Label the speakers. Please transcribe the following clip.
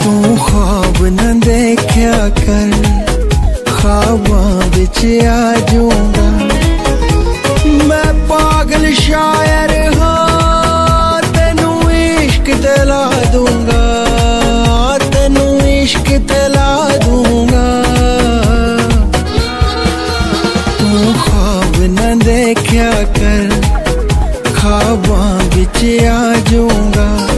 Speaker 1: तू ख्वाब न देखा कर, ख्वाबां विच आ जाऊंगा। मैं पागल शायर हाँ, तेनू इश्क दिला दूंगा, तेनू इश्क दिला दूंगा। तू ख्वाब न देखा कर, ख्वाबां विच आ जाऊंगा।